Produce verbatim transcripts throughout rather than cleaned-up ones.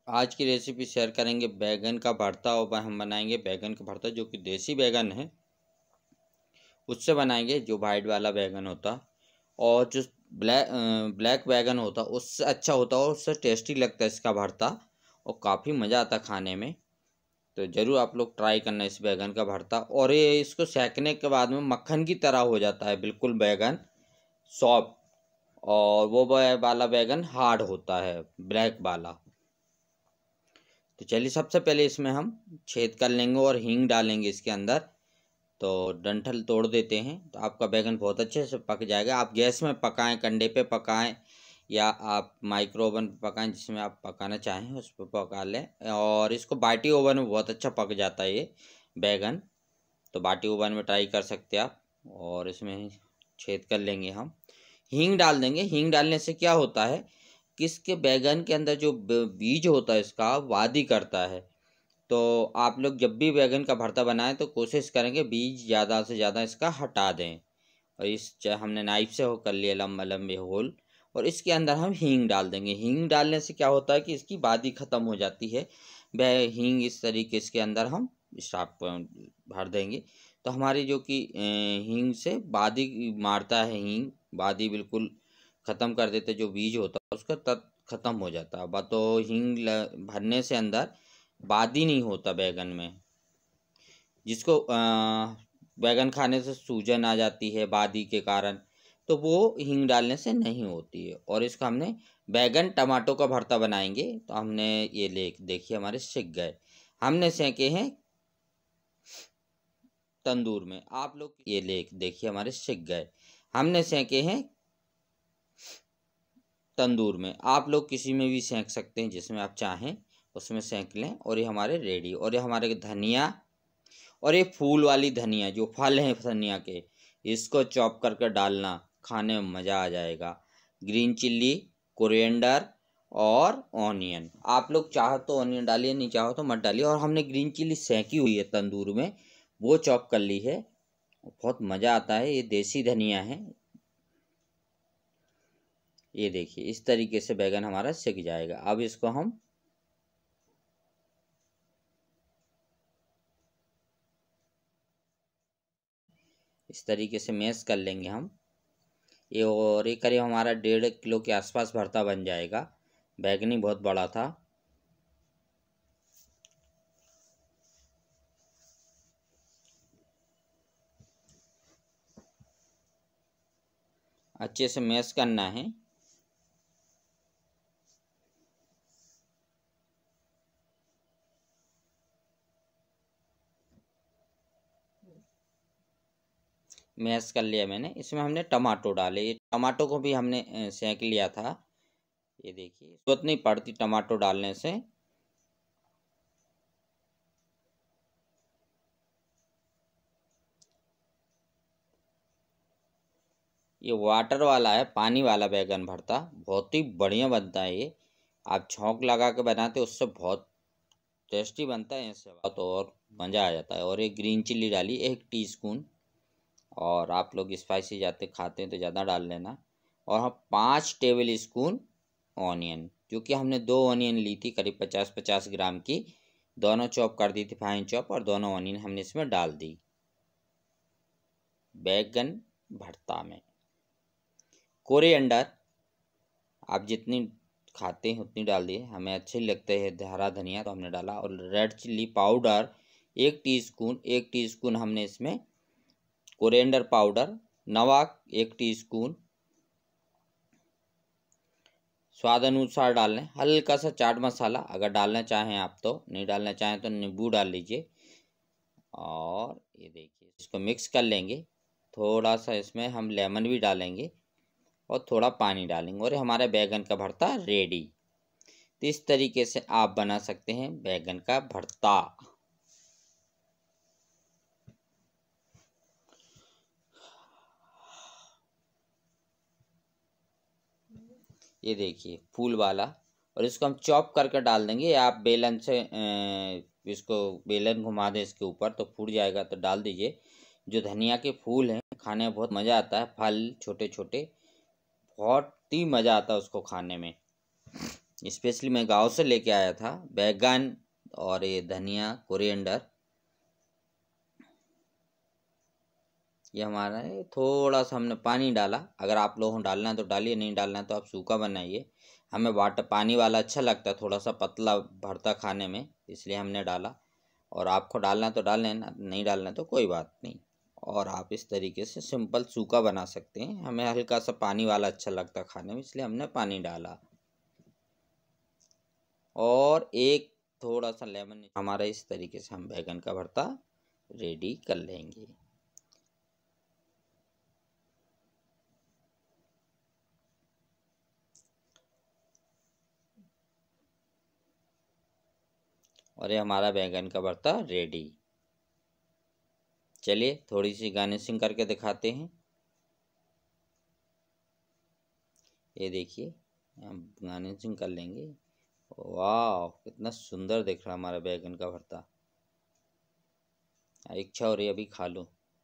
आज की recipe share करेंगे बैगन का भरता, और हम बनाएंगे बैगन का भरता जो कि देसी बैगन है उससे बनाएंगे, जो वाइट वाला बैगन होता और जो ब्लैक ब्लैक बैगन होता उससे अच्छा होता और उससे टेस्टी लगता है इसका भरता, और काफ़ी मज़ा आता खाने में। तो ज़रूर आप लोग ट्राई करना इस बैगन का भरता। और ये इसको सेकने के बाद में मक्खन की तरह हो जाता है बिल्कुल बैगन सॉफ्ट, और वो वाला बैगन हार्ड होता है ब्लैक वाला। तो चलिए सबसे पहले इसमें हम छेद कर लेंगे और हींग डालेंगे इसके अंदर। तो डंठल तोड़ देते हैं तो आपका बैगन बहुत अच्छे से पक जाएगा। आप गैस में पकाएं, कंडे पे पकाएं, या आप माइक्रो ओवन पे पकाएं, जिसमें आप पकाना चाहें उस पर पका लें। और इसको बाटी ओवन में बहुत अच्छा पक जाता है ये बैगन, तो बाटी ओवन में ट्राई कर सकते हैं आप। और इसमें छेद कर लेंगे हम, हींग डाल देंगे। हींग डालने से क्या होता है कि इसके बैगन के अंदर जो बीज होता है इसका वादी करता है। तो आप लोग जब भी बैगन का भरता बनाएं तो कोशिश करेंगे बीज ज़्यादा से ज़्यादा इसका हटा दें। और इस चाहे हमने नाइफ से हो कर लिया लंबे लंबे होल, और इसके अंदर हम हींग डाल देंगे। हींग डालने से क्या होता है कि इसकी बादी ख़त्म हो जाती है। वह हींग इस तरीके इसके अंदर हम स्टार्ट भर देंगे तो हमारी जो कि हींग से बादी मारता है, हींग बादी बिल्कुल ख़त्म कर देते, जो बीज होता है उसका तब ख़त्म हो जाता है। तो हींग भरने से अंदर बादी नहीं होता बैगन में, जिसको बैगन खाने से सूजन आ जाती है बादी के कारण, तो वो हींग डालने से नहीं होती है। और इसका हमने बैगन टमाटो का भरता बनाएंगे। तो हमने ये ले देखिए हमारे सिक गए, हमने सेके हैं तंदूर में। आप लोग ये ले देखिए हमारे सिक गए, हमने सेके हैं तंदूर में। आप लोग किसी में भी सेंक सकते हैं, जिसमें आप चाहें उसमें सेंक लें। और ये हमारे रेडी। और ये हमारे धनिया, और ये फूल वाली धनिया, जो फल हैं धनिया के, इसको चॉप करके डालना, खाने में मज़ा आ जाएगा। ग्रीन चिल्ली, कोरिएंडर और ऑनियन, आप लोग चाहो तो ऑनियन डालिए, नहीं चाहो तो मत डालिए। और हमने ग्रीन चिल्ली सेंकी हुई है तंदूर में, वो चॉप कर ली है, बहुत मज़ा आता है। ये देसी धनिया है। ये देखिए इस तरीके से बैगन हमारा सिक जाएगा। अब इसको हम इस तरीके से मैश कर लेंगे हम ये। और ये करीब हमारा डेढ़ किलो के आसपास भरता बन जाएगा। बैगनी बहुत बड़ा था। अच्छे से मैश करना है। मैश कर लिया मैंने। इसमें हमने टमाटो डाले, ये टमाटो को भी हमने सेंक लिया था। ये देखिए जरूरत नहीं पड़ती टमाटो डालने से। ये वाटर वाला है, पानी वाला बैगन भरता, बहुत ही बढ़िया बनता है ये। आप छौंक लगा के बनाते उससे बहुत टेस्टी बनता है इससे, तो और मज़ा आ जाता है। और एक ग्रीन चिल्ली डाली एक टीस्पून, और आप लोग स्पाइसी जाते खाते हैं तो ज़्यादा डाल लेना। और हम पाँच टेबल स्पून ऑनियन, क्योंकि हमने दो ऑनियन ली थी करीब पचास पचास ग्राम की, दोनों चॉप कर दी थी फाइन चॉप, और दोनों ऑनियन हमने इसमें डाल दी बैगन भरता में। कोरिएंडर आप जितनी खाते हैं उतनी डाल दिए, हमें अच्छे लगते हैं हरा धनिया तो हमने डाला। और रेड चिल्ली पाउडर एक टीस्पून, एक टीस्पून हमने इसमें कोरिएंडर पाउडर, नमक एक टीस्पून, स्वाद अनुसार डाल लें। हल्का सा चाट मसाला अगर डालना चाहें आप तो, नहीं डालना चाहें तो नींबू डाल लीजिए। और ये देखिए इसको मिक्स कर लेंगे। थोड़ा सा इसमें हम लेमन भी डालेंगे और थोड़ा पानी डालेंगे, और हमारा बैगन का भरता रेडी। तो इस तरीके से आप बना सकते हैं बैगन का भरता। ये देखिए फूल वाला, और इसको हम चॉप करके डाल देंगे। आप बेलन से इसको बेलन घुमा दें इसके ऊपर तो फूट जाएगा, तो डाल दीजिए। जो धनिया के फूल हैं खाने में बहुत मज़ा आता है, फल छोटे छोटे, बहुत ही मज़ा आता है उसको खाने में। स्पेशली मैं गांव से लेके आया था। बैगन और ये धनिया, कोरिएंडर, ये हमारा है। थोड़ा सा हमने पानी डाला, अगर आप लोगों को डालना है तो डालिए, नहीं डालना है तो आप सूखा बनाइए। हमें वाटर पानी वाला अच्छा लगता है, थोड़ा सा पतला भरता खाने में, इसलिए हमने डाला। और आपको डालना है तो डाल लेना, नहीं डालना है तो कोई बात नहीं। और आप इस तरीके से सिंपल सूखा बना सकते हैं। हमें हल्का सा पानी वाला अच्छा लगता है खाने में, इसलिए हमने पानी डाला। और एक थोड़ा सा लेमन, हमारा इस तरीके से हम बैगन का भरता रेडी कर लेंगे। और ये हमारा बैगन का भरता रेडी। चलिए थोड़ी सी गार्निशिंग करके दिखाते हैं। ये देखिए, हम गार्निशिंग कर लेंगे। वाह, कितना सुंदर दिख रहा है हमारा बैगन का भरता। इच्छा हो रही है अभी खा लूं।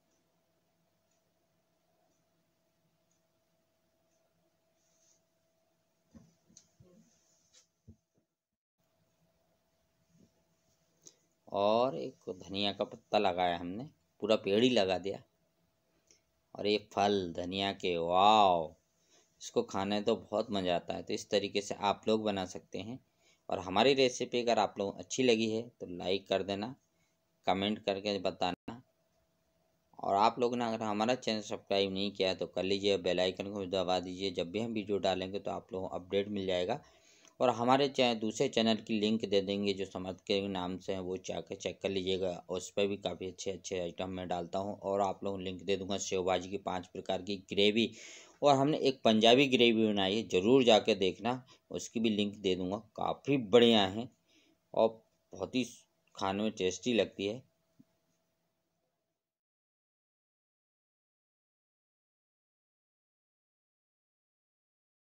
और एक धनिया का पत्ता लगाया हमने, पूरा पेड़ ही लगा दिया। और ये फल धनिया के, वाह, इसको खाने तो बहुत मज़ा आता है। तो इस तरीके से आप लोग बना सकते हैं। और हमारी रेसिपी अगर आप लोगों को अच्छी लगी है तो लाइक कर देना, कमेंट करके बताना। और आप लोगों ने अगर हमारा चैनल सब्सक्राइब नहीं किया है तो कर लीजिए, बेल आइकन को भी दबा दीजिए। जब भी हम वीडियो डालेंगे तो आप लोगों को अपडेट मिल जाएगा। और हमारे चैनल दूसरे चैनल की लिंक दे देंगे जो समर्थ के नाम से है, वो जाकर चेक कर लीजिएगा। उस पर भी काफ़ी अच्छे अच्छे आइटम मैं डालता हूँ। और आप लोगों को लिंक दे दूँगा सेव भाजी की पाँच प्रकार की ग्रेवी। और हमने एक पंजाबी ग्रेवी बनाई है, ज़रूर जाके देखना, उसकी भी लिंक दे दूँगा। काफ़ी बढ़िया है और बहुत ही खाने में टेस्टी लगती है।